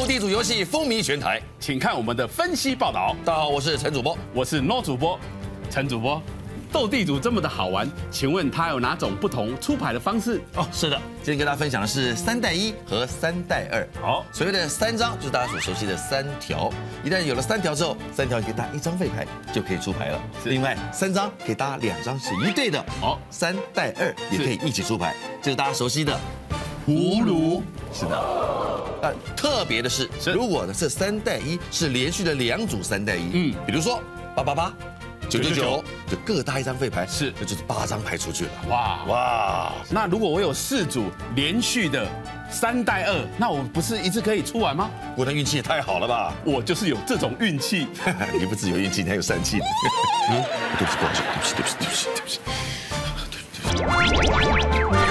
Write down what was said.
斗地主游戏风靡全台， 请看我们的分析报道。 大家好，我是陈主播， 我是 No 主播，陈主播。斗地主这么的好玩，请问它有哪种不同出牌的方式？ 哦，是的，今天跟大家分享的是3带1和3带2。 好， 所谓的3张就是大家所熟悉的3条，一旦有了3条之后，3条可以搭1张废牌就可以出牌了。另外3张可以搭2张是一对的，哦，3带2也可以一起出牌，这是大家熟悉的葫芦。是的，特别的是，如果这3带1是连续的2组3带1，比如说888。999就各搭1张废牌， 是， 那就是8张牌出去了。 哇！那如果我有4组连续的3带2，那我不是一次可以出完吗？ 我的运气也太好了吧！ 我就是有这种运气。 你不只有运气，你还有善气。对不起，对不起，对不起，对不起，对不起，对不起。